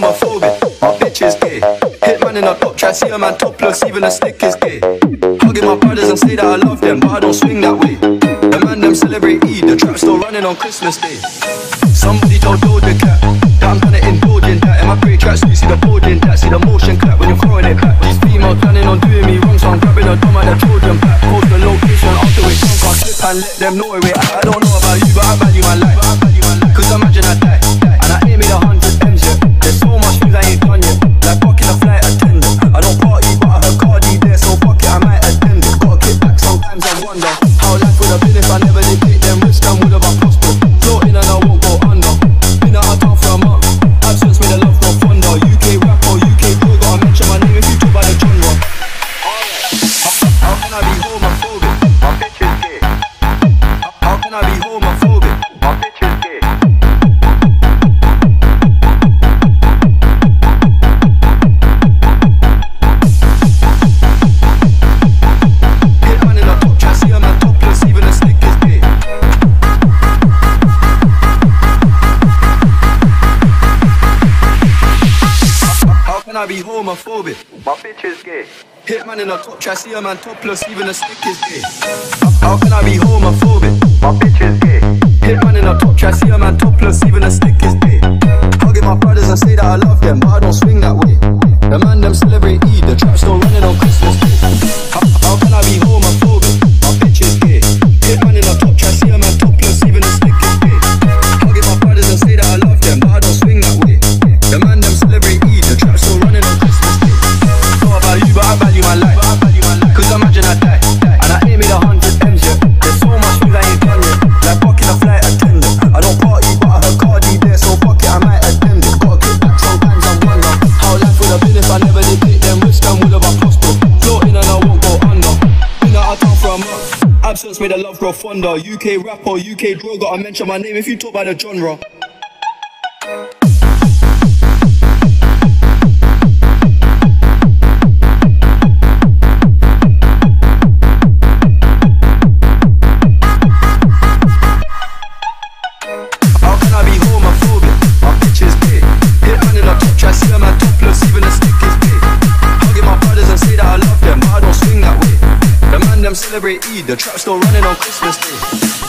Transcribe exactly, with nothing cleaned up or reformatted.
homophobic, my bitch is gay. Hitman in a top try see a man topless, even a stick is gay. Hugging my brothers and say that I love them, but I don't swing that way. The man them celebrate Eid, the trap still running on Christmas Day. Somebody told Doja cat that I'm kinda indulging that. In my great tracks, you see the boarding that, see the motion clap when you're throwing it back. These females planning on doing me wrong, so I'm grabbing a dumb at the Trojan pack. Post the location after it comes, I'll slip and let them know where I, I don't know about you, but I value my life. Cause imagine I die, and I ain't made a hundred M's yet. There's so much things I ain't done yet, like fucking a flight attendant. I don't party, but I heard Cardi there, so fuck it, I might attend it. Gotta kick back, sometimes I wonder how life would have been if I never did take them risks and would have I prospered. Floating and I won't go under. Been out of town for a month, absence made the love grow fonder. U K rapper, U K boy, gotta mention my name if you talk about the genre. How can I be homophobic? My bitch is gay. How can I be homophobic? My bitch is gay. Hitman in a top try see a man topless, even a stick is gay. How can I be homophobic? My bitch is gay. Hitman in a top try see a man topless, even a stick is gay. How can I be homophobic? My bitch is gay. Hitman in a top try see a man topless, even a stick is gay. Hugging my brothers and say that I love them, but I don't swing that way. The man them celebrate Eid, the trap still running on Christmas Day. How, how can I be homophobic? My bitch is gay. Hitman in a top try see a man topless, even a stick is gay. Hugging my brothers and say that I love them, but I don't swing that way. The man them celebrate Eid, the trap still running on Christmas Day. Know about you, but I value my life. Cause imagine I die, and I ain't made a hundred M's yet. There's so much things I ain't done yet, like fucking a flight attendant. I don't party, but I heard Cardi there, so fuck it, I might attend it. Gotta kick back, sometimes I wonder how life would have been if I never did take them risks and would have I prospered. Floating and I won't go under. Been out of town for a month, absence made the love grow fonder. U K rapper, U K drill, gotta mention my name if you talk about the genre. How can I be homophobic? My bitch is gay. Hitman in a top try see a man topless, even a stick is gay. Hugging my brothers and say that I love them, but I don't swing that way. The man them celebrate Eid, the trap still running on Christmas Day.